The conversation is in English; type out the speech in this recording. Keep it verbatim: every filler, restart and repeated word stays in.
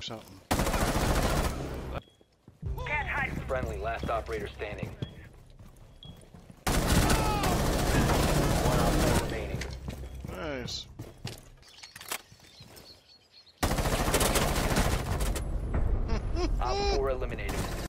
something. Friendly, last operator standing. One operator remaining. Nice. Op four eliminated.